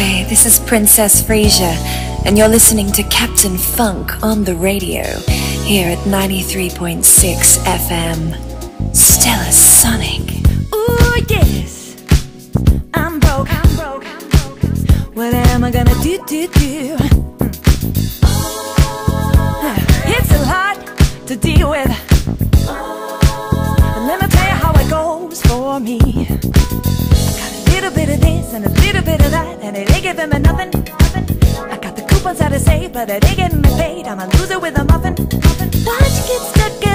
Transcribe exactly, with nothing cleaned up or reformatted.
Hi, this is Princess Frasier, and you're listening to Captain Funk on the radio, here at ninety-three point six F M. Stella Sonic. Ooh, yes, I'm broke, I'm broke, I'm broke. What am I gonna do, do, do? It's a lot to deal with. But let me tell you how it goes for me. Got a little bit of this and a little bit of that, and it ain't giving me nothing, nothing. I got the coupons out to save, but it ain't getting me paid. I'm a loser with a muffin, muffin. Why'd you get stuck